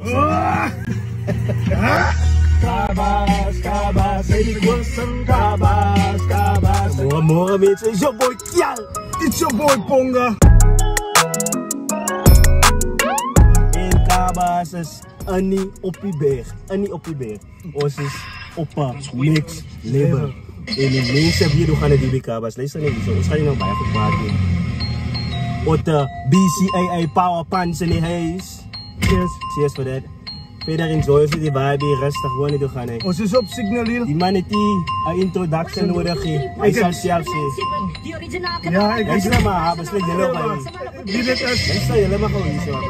Carbars, ik was een Carbars. Morgen mensen, it's your boy Kial. It's your boy Ponga. En Carbars is Annie op die berg. Ons is op een next level. En die mensen hier doen gaan het die Carbars. Luister niet zo, ons gaan hier nog bij goed praten. Otte BCAA power pants in die huis. Cheers for that. Verder enjoy voor die vibe, rustig gewoon niet gaan. Ons is op signal hier. Die man heeft een introduction nodig. Hij zal zelf zeggen. Ja, ik is maar, besluit jullie maar. Wie dit is? Ik sta jullie maar gewoon hier zo.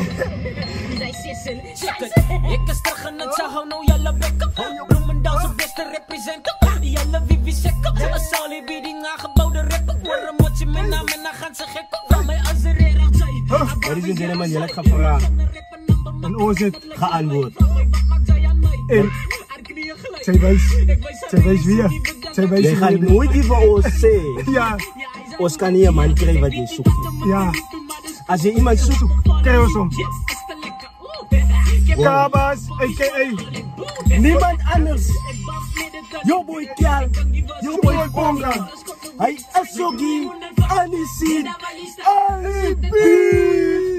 Ik is terug en het zou nou jelle bekken. Bloemendaal zijn beste representen. Jelle wie zekken. Een salie bieding aangebouwde rappen. Voor een motje met naam en dan gaan ze gekken. Van mij als er er aan zijn. Ladies and gentlemen, jullie gaan vragen. En ons het geantwoord. En zij wijs weer. Je gaat nooit die voor ons zeggen. Ja. Ons kan niet een man krijgen wat je zoekt. Ja. Als je iemand zoekt, krijg je soms. Carbars, a.k.a. niemand anders. Yo boy Kial, yo boy Ponga. Hij is Sogi, Anisi, Alibi.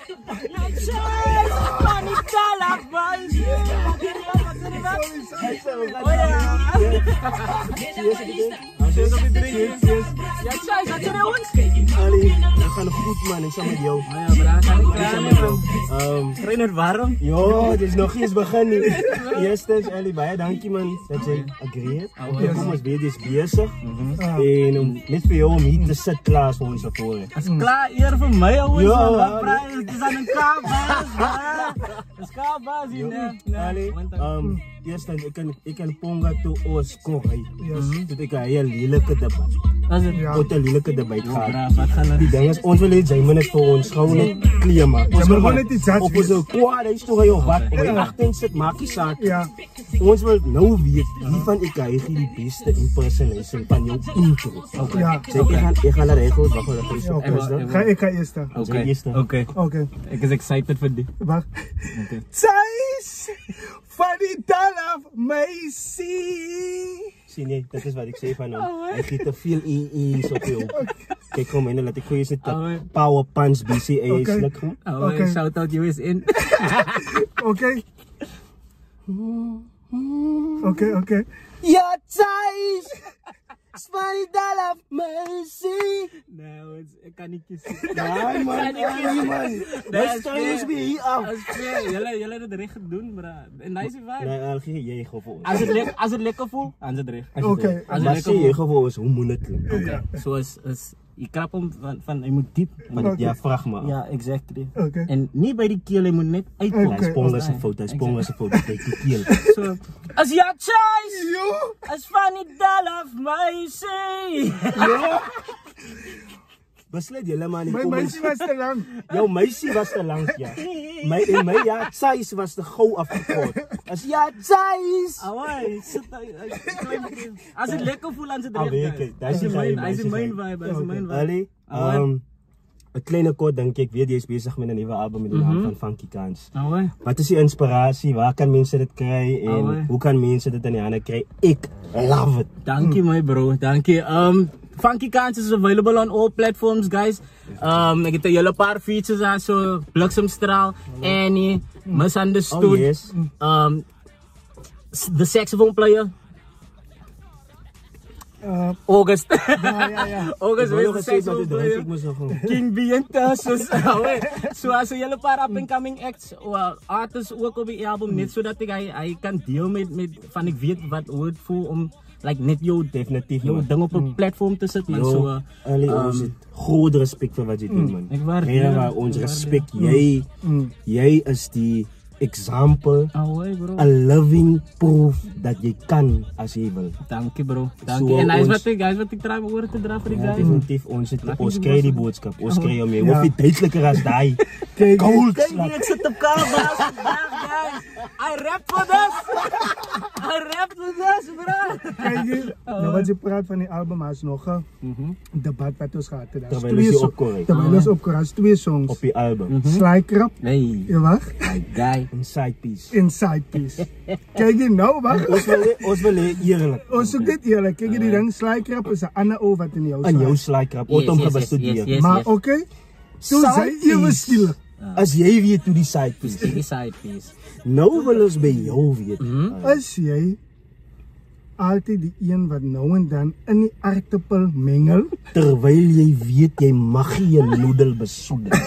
Ali, we gaan goed man, ik sta met jou. Trainer warm? Jo, het is nog eens begin nu. Eerstens, Ali, baie dankie man dat jy agreed. Kom ons weer, dit is bezig. En om net vir jou om hier te sit klaar vir ons voor. Dat is klaar eer vir my ouens. Ja, het is aan een Carbars. Het is Carbars hier. Ali, eerstens, ik kan Ponga toe ons koren. Tot ik een heel lelijke debat. Tot een lelijke debat gaat. Die ding is, ons wil iets zijn, maar net voor ons gewoon net klima. Ons wil gewoon net iets zat. Of ons kwaad is toch heel wat. Of je achterin zit, maak je zaak. Ons wil nou weten, wie van ik krijg die beste impersonation van jouw intro. Ik ga naar de regels, wacht wel. Ik ga eerst. Oké. Ik is excited voor dit. Wacht. Thijs! Van die dalaf meisie. Zie nee, dat is wat ik zei van hem. Hij giet te veel EE's op je op. Kijk gewoon in, laat ik gewoon eens power punch BCA's lukken. Shout out USN. Oké. Ja, Thijs! Van die dalaf meisie. Nou, ik kan niet kiezen. Nee man. Dat is weer hier af. Jullie hebben het recht doen, maar een nice vibe. Nee, dan geef je gewoon voor ons. Als het lekker voelt, dan is het recht. Oké. Als het lekker voelt, voor ons, hoe moet het doen? Zoals, je krap hem van, je moet diep. Ja, vraag maar. Ja, exactly. En niet bij die keel, je moet net uitkomen. Hij sprongen zijn foto, bij die keel. Als je choice, als van die dalaf meisie. Besluit jullie maar niet. Mijn meisje was te lang. Jouw meisje was te lang, ja. Mijn ja, Thijs was te gauw afgekort. Als ja, Thijs! Als het lekker voelt, dan zit het erin. Hij is een main vibe. Ali, een kleine kort denk ik, weer die is bezig met een nieuwe album met de naam van Funky Kans. Wat is die inspiratie? Waar kan mensen dit krijgen? En hoe kan mensen dit in de handen krijgen? Ik love it. Dank je, my bro. Dank je. Funky Kans is available on all platforms, guys. Ik heb een hele paar features aan, zo Bliksemstraal, Annie, Misunderstood, the saxophone player. August. August weet de saxophone player. King Bienta, zoals een hele paar up-and-coming acts, artists ook op die album, net zodat hij kan deel met van ik weet hoe het voelt om net jou definitief ding op een platform te zetten, man. Ons het groot respect voor wat je doet, man. Ik waardeer ons respect. Jij is die example, a living proof dat je kan als je wil. Dank je, bro. Dank je. En hij is wat ik try hoor te dragen voor die guy. Definitief, ons krijg die boodschap. Ons krijg hem mee. Hoef je duidelijker als die. Kijk, ik zit op Carbars. I rap for this. I rap for this, bro. Kijk hier, nou wat je praat van die album, is nog een debat wat ons gehad hebben. Terwijl is die opkorrect. Terwijl is opkorrect, 2 songs. Op die album. Slykrap. Nee. Ja, wacht. Guy. Een side piece. Inside Piece. Kijk hier nou, wacht. Ons wil eerlijk. Ons zoekt dit eerlijk. Kijk hier die ding, Slykrap is een ander oor wat in jou Aan jou slaat. slykrap, ooit om gebestudeerd. Maar oké, toen zei je we stil. As jy weet hoe die side piece. Die side piece. Nou wil ons by jou weet. As jy altijd die een wat nou en dan in die aardappel mengel. Terwyl jy weet jy mag nie 'n noedel besoedel.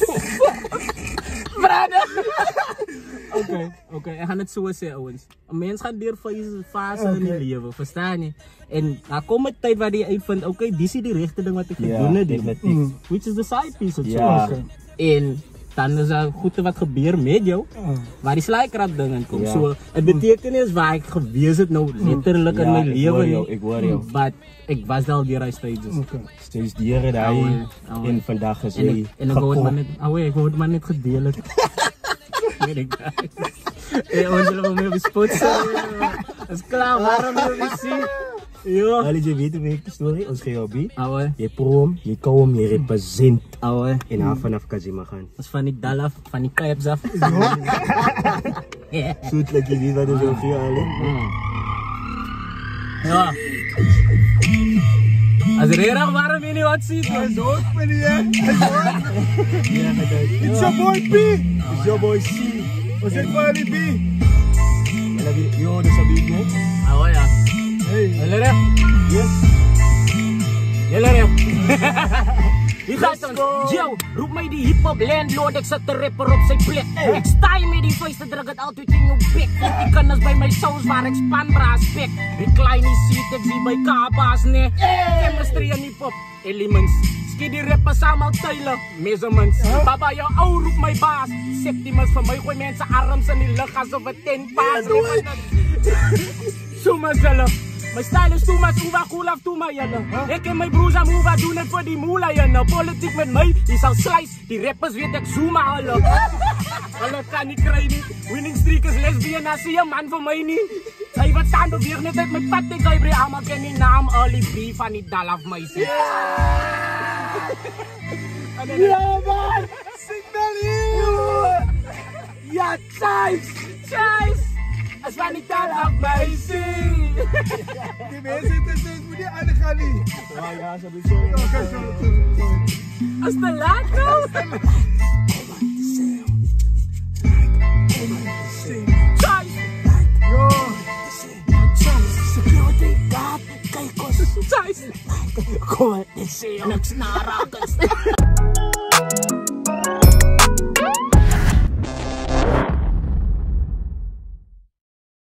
Oké, ik ga het zo zeggen, ouwens. Een mens gaat door fase in je leven, verstaan je? En er komt een tijd waar je uitvindt, oké, dit is die rechte ding wat ik ga doen. Definitief. Which is the side piece of zo. Ja. En dan is er goed wat gebeurt met jou, waar die slijkrap dingen komt. So, het betekent is waar ik geweest het nou letterlijk in mijn leven. Ik hoor jou. Maar ik was al die stages. Steeds dieren daar en vandaag is hy En ik word maar net gedeeld. Weet ik dat. Ons zullen we meer bespotsen. Dat is klaar, waarom wil je zien? Ja. Allee, jy weet hoe werk die story, ons gaan jou bied. Ouwe. Jy proom, jy kom, jy represent. Ouwe. En daar vanaf Kazima gaan. Dat is van die dal af, van die pijps af. Soet, like jy weet wat ons jou gee, allee. Ja. Als er heel warm in je wat ziet, Hij is dood, meneer. It's your boy P. It's your boy C. Was it for die B? Yo, dat is een big man. Ouwe ja. Hey. Hello. Yes. Hello. Die gaat ons. Yo, roep mij die hip-hop landlord, ik zet de rapper op zijn plek. Ik sta je met die vuisten, druk het altijd in je bek. Ik kan bij mijn saus waar ik spanbraas spek. Die kleine seat, ik zie bij Carbars, nee. Chemistry en hip-hop elements. Ski die rappers allemaal tuilen, measurements. Baba, jou ou roep mij baas. Septimus van mij, gooi mensen arms in die lucht alsof het 10 paas. Zo maar zelf. Mijn style is too much, Uwa cool af to my jenne. Ik en mijn broers aan Uwa doen het voor die moela jenne. Politiek met mij, die zal slice. Die rappers weet ik zooma alle. Hulle kan niet krijgen. Winning streak is lesbian, als zie je man voor mij niet. Hij wat staan beweeg net uit mijn pad. Ik ga je allemaal ken die naam. Early B van die dal af mij. Ja man, signal hier. Ja, Chase. Als wij niet aan af mij zien. Die mensen zitten steeds voor die andere gaan niet. Ja, zo is zo. Oké, zo. Als te laat nou. Chase. Yo. Security guard, kijk ons. Chase. Kom, dit zie je. Niks naraken.